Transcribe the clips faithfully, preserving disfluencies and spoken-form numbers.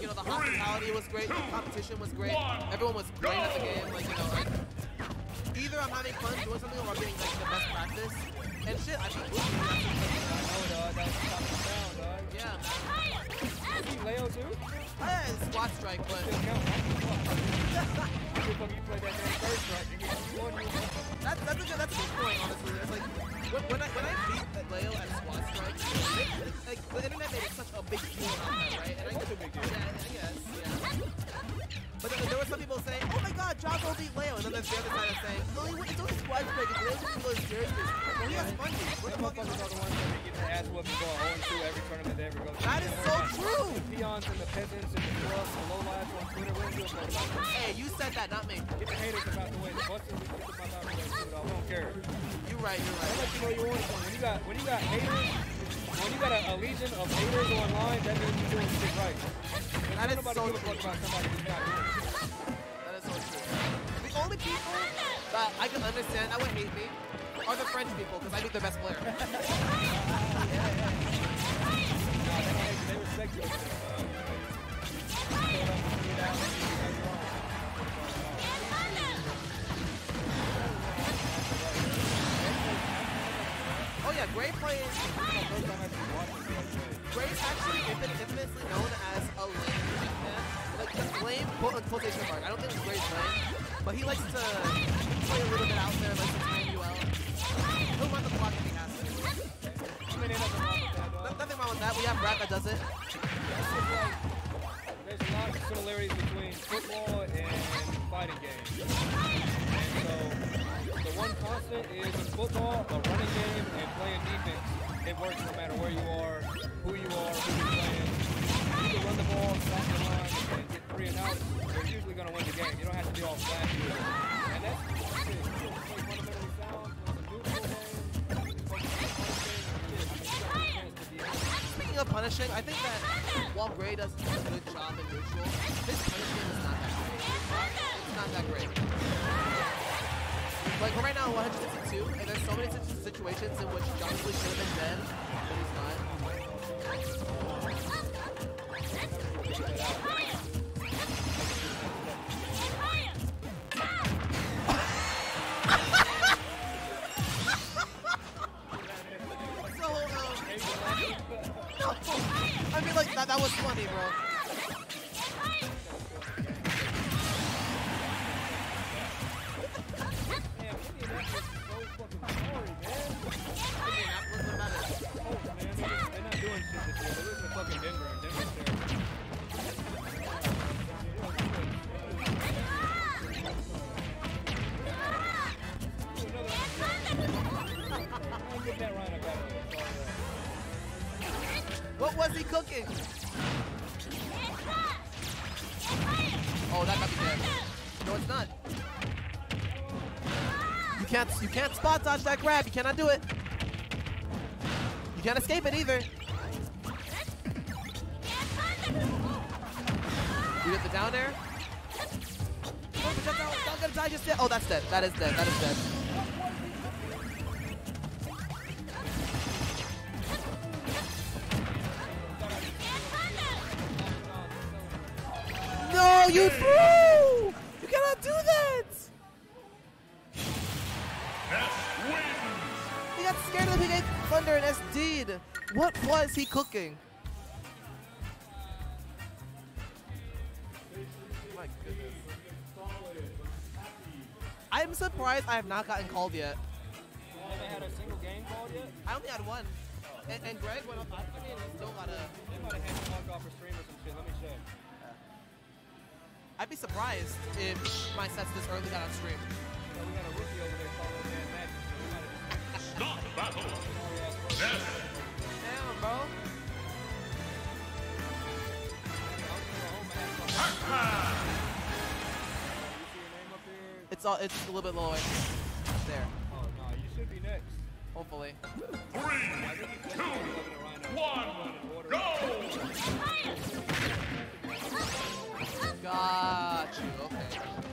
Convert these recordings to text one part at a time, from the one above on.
know, the hospitality was great, the competition was great, everyone was great at the game. Like, you know, like, either I'm having fun doing something or I'm getting like the best practice. And shit, I beat Blue. I know, dog. That was top of the down, dog. Yeah, man. You beat Leo too? Yeah, it's squat strike, but Still count. You played that damn third strike. that's that's a good that's a good point, honestly. It's like when, when I when I beat Leo at squat strike, it, like the internet made it such a big deal about that, right? And I Such a big deal. Yeah, I guess, yeah. But there, there were some people saying, "Oh my God, Jocko beat Leo," and then there's the other side of saying, "No, he, it's only squat strike. It's Leo's just really serious. Well, he has sponges. What the fuck is Motherfuckers are the ones that get their ass whooped and go oh and two every tournament they ever go to. That is so true. The peons and the peasants and the scrubs and low lives on Twitter, we don't give a fuck about that. Hey, you said that, not me. Get the haters about the way. The busters, we get them out the way too, dog. We don't care. You're right. You're I'll right. let you know you're on something. When you got when you got haters, when you got a, a legion of haters online, that means you're doing shit right. That is Nobody so give a fuck true. about somebody who's not doing it. That is so true. The only people that I can understand that would hate me are the French people because I beat their best player. Nah, they don't hate you. They respect you. Oh yeah, Gray plays. Gray's actually infamously known as a lame man. Like the lame quote unquote quotation mark. I don't think Gray's lame, but he likes to play a little bit out there, likes to time you out. He'll run the clock if he has to. I mean, ain't nothing wrong with that, dog. No- Nothing wrong with that. We have Brad that does it. There's a lot of similarities between football and fighting games. And so, the one constant is in football, a running game and playing defense. It works no matter where you are, who you are, who you're playing. You can run the ball, stop the line, and get three and out. You're usually going to win the game. You don't have to be all flashy. And that's it. You play fundamentally sound, it's a neutral game. You can focus on one thing, and yeah, I mean, you got a chance to be Speaking of punishing, I think that while Gray does a good job in neutral, his punishing is not that great. It's not that great. Like we're right now one sixty-two, and there's so many situ- situations in which Johnson should have been dead, but he's not. So, um, no, I mean like that, that was funny, bro. What was he cooking? Oh, that got me dead. No, it's not. You can't, you can't spot dodge that grab. You cannot do it. You can't escape it either. You get the down air. Oh, projectile, not gonna die just yet. Oh, that's dead. That is dead. That is dead. No, you threw! You cannot do that! He got scared of the Big Thunder and S D'd. What was he cooking? My goodness. I'm surprised I have not gotten called yet. You haven't had a single game called yet? I only had one. And, and Greg went up. I mean, he still got a. They might have had you walk off a stream or some shit. Let me check. I'd be surprised if my sets this early got on stream. So we got a rookie over there called Dan Magic. So we might have... Stop battle. Yes. Damn, bro. It's all. It's a little bit lower. There. Oh, no. You should be next. Hopefully. Three, two, one, go! Got you. Okay.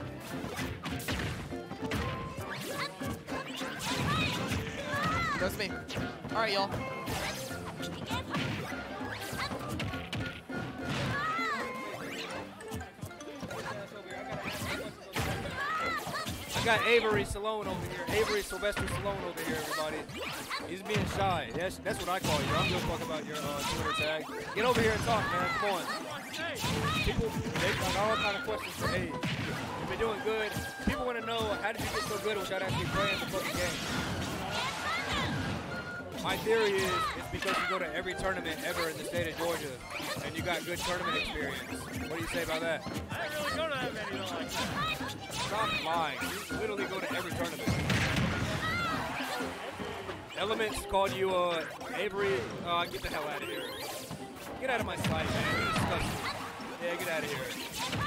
That's me. All right, y'all. got Avery Salone over here. Avery Sylvester Salone over here, everybody. He's being shy. That's, that's what I call you. I don't give a fuck about your uh, Twitter tag. Get over here and talk, man. Come on. People, they got all kind of questions for Abe. You've been doing good. People want to know, how did you get so good without actually playing the fucking game? My theory is it's because you go to every tournament ever in the state of Georgia, and you got good tournament experience. What do you say about that? I don't really go to that many though like that. Stop lying. You literally go to every tournament. Elements called you uh, Avery. Uh, get the hell out of here. Get out of my sight, man. You're disgusting. Yeah, get out of here.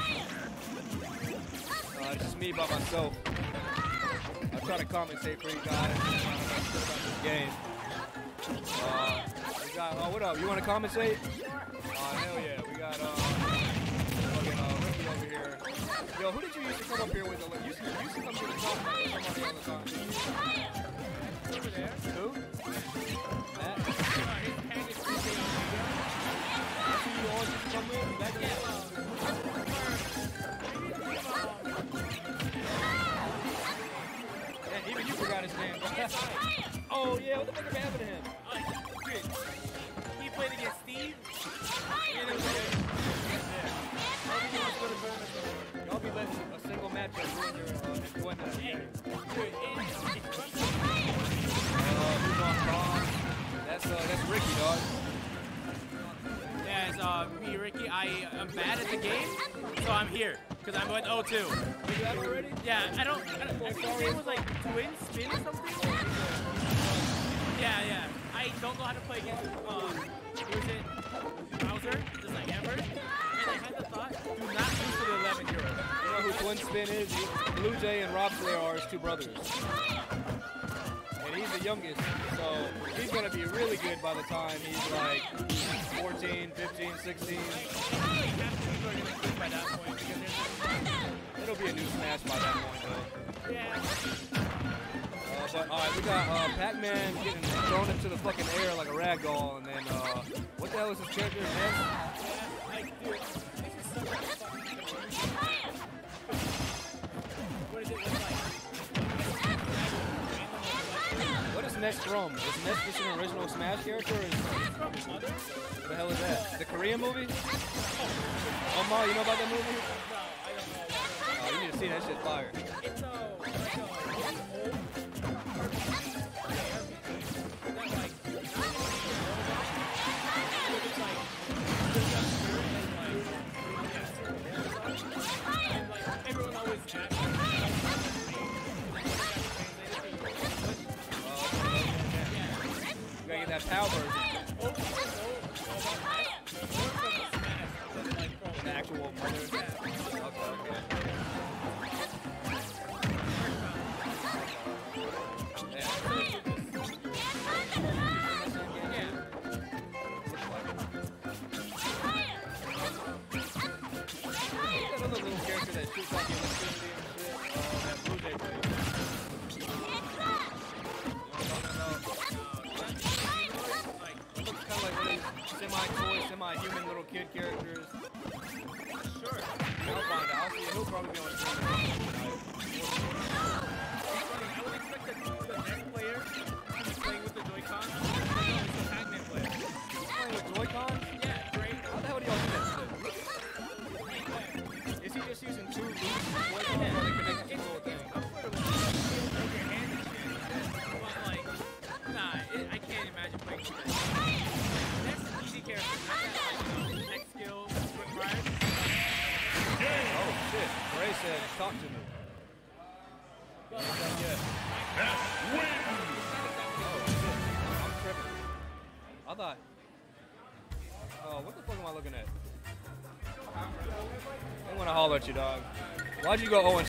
Uh, it's just me by myself. I try to compensate for you guys about this game. Uh, we got, uh, what up? You want to compensate? Uh, hell yeah. We got, uh, fucking, uh, Ricky over here. Yo, who did you used to come up here with? You used to, you used to come to the top with somebody all the time. Over there. Who? Matt? That's who you always used to come with? Back then? Yeah, even you forgot his name. Oh, yeah. What the fuck ever happened to him? He played against Steve. And it was Y'all be letting a single match up when you're uh, enjoying that. Hey, dude, it's Uh, who's on Braun? That's, uh, that's Ricky, dog. Yeah, it's uh, me, Ricky. I am bad at the game, so I'm here. Because I'm with O two. You do that already? Yeah, I don't, I don't I think his name was like Twin Spin or something. Yeah, yeah. I don't know how to play against, um, who is it? Bowser, just like ever. And I had the thought, do not lose to the eleven year old. You know who Twin Spin is? He, Blue Jay and Rob Flair are his two brothers. And he's the youngest, so he's going to be really good by the time he's like fourteen, fifteen, sixteen. By that point, because there's It'll be a new Smash by that point, though. yeah. Uh, but, alright, we got uh, Pac-Man getting thrown into the fucking air like a rag doll, and then, uh, what the hell is his character? Ness? Like, dude, this is so much fun. What does it look like? What is Ness from? Is Ness just an original Smash character? Or is, From Mother? what the hell is that? The Korean movie? Oh, Ma, you know about that movie? No, I don't know. Oh, you need to see that shit fire. It's a, like a, old, everyone always asks. You gotta get that PAL version. The actual mother. Okay, okay. Another little character that shoots like electricity and shit. Uh, that Blue Jay plays. It looks kind of like one of these semi-toy, semi-human little kid characters. Sure. I'll find out. I'll see. He'll probably be on the screen. I would expect the, the next player to be playing with the Joy-Con. It's a Pac-Man player. Playing with Joy-Con? Yeah, great. How the hell do y'all do that shit? Is he just using two loops of Joy-Con or are they connected to the whole thing? Comfortable. You can move your hand and shit. But like, nah, it, I can't imagine playing with that. That's an easy character. Not that, like, you know, next skill required. Oh shit. Ray said, talk to me. But, Yeah. That wins. Oh shit. I'm tripping. I thought. Oh, what the fuck am I looking at? I want to holler at you, dog. Why'd you go oh and